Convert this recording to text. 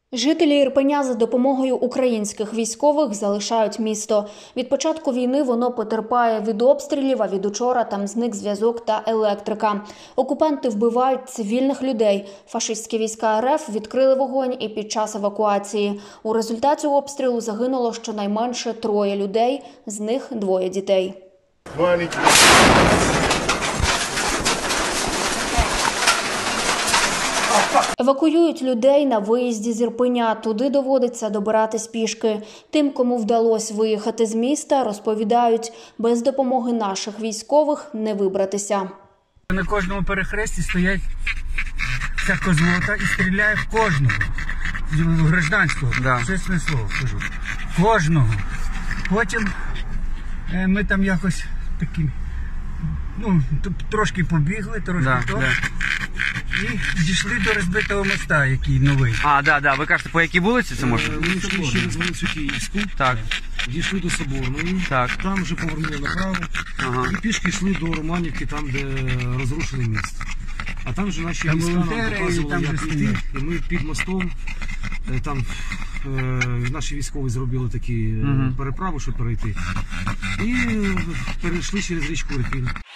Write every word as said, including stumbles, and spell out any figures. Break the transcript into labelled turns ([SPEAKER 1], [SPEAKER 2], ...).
[SPEAKER 1] Жителі Ірпеня за допомогою українських військових залишають місто. Від початку війни воно потерпає від обстрілів, а від учора там зник зв'язок та електрика. Окупанти вбивають цивільних людей. Фашистські війська РФ відкрили вогонь і під час евакуації. У результаті обстрілу загинуло щонайменше троє людей, з них двоє дітей.
[SPEAKER 2] Маленький.
[SPEAKER 1] Евакуюють людей на виїзді з Ірпеня. Туди доводиться добиратись пішки. Тим, кому вдалося виїхати з міста, розповідають, без допомоги наших військових не вибратися.
[SPEAKER 3] На кожному перехресті стоять ця козлота і стріляє в кожного. Гражданського, да. Чесне слово кажу. Кожного. Потім е, ми там якось такі, ну, трошки побігли, трошки да, то. Да. І дійшли до розбитого моста, який новий.
[SPEAKER 4] А, да, да. Ви кажете, по якій вулиці це може?
[SPEAKER 5] Ми йшли через вулицю Київську,
[SPEAKER 4] так.
[SPEAKER 5] Дійшли до Соборної,
[SPEAKER 4] так.
[SPEAKER 5] Там вже повернули направо, ага. І пішки йшли до Романівки, там, де розрушений міст. А там вже наші війська нам показували, як йти, і ми під мостом, там е, наші військові зробили такі угу. переправи, щоб перейти. І перейшли через річку Ірпінь.